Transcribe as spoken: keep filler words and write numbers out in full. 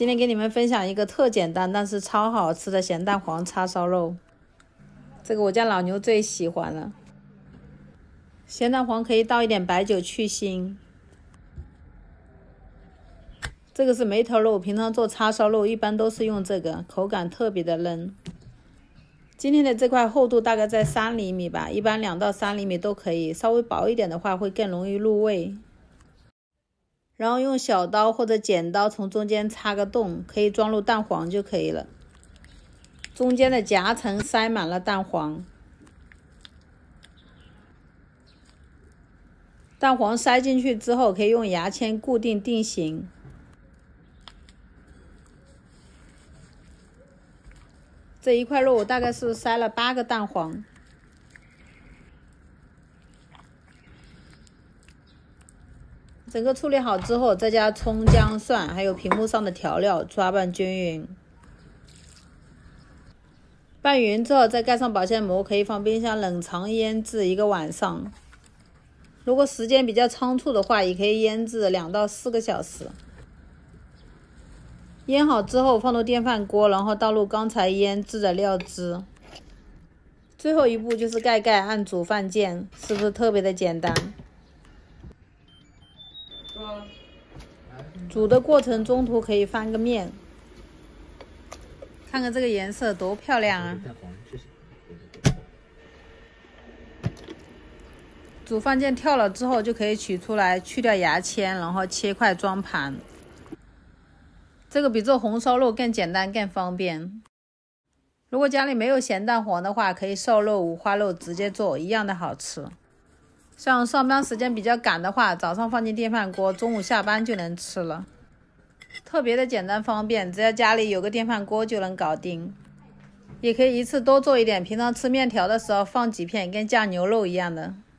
今天给你们分享一个特简单但是超好吃的咸蛋黄叉烧肉，这个我家老牛最喜欢了。咸蛋黄可以倒一点白酒去腥。这个是梅头肉，平常做叉烧肉一般都是用这个，口感特别的嫩。今天的这块厚度大概在三厘米吧，一般两到三厘米都可以，稍微薄一点的话会更容易入味。然后用小刀或者剪刀从中间插个洞，可以装入蛋黄就可以了。中间的夹层塞满了蛋黄，蛋黄塞进去之后，可以用牙签固定定型。这一块肉我大概是塞了八个蛋黄。整个处理好之后，再加葱、姜、蒜，还有屏幕上的调料，抓拌均匀。拌匀之后，再盖上保鲜膜，可以放冰箱冷藏腌制一个晚上。如果时间比较仓促的话，也可以腌制两到四个小时。腌好之后，放入电饭锅，然后倒入刚才腌制的料汁。最后一步就是盖盖按煮饭键，是不是特别的简单？煮的过程中途可以翻个面，看看这个颜色多漂亮啊！煮饭键跳了之后就可以取出来，去掉牙签，然后切块装盘。这个比做红烧肉更简单更方便。如果家里没有咸蛋黄的话，可以瘦肉、五花肉直接做，一样的好吃。像上班时间比较赶的话，早上放进电饭锅，中午下班就能吃了，特别的简单方便，只要家里有个电饭锅就能搞定。也可以一次多做一点，平常吃面条的时候放几片，跟酱牛肉一样的。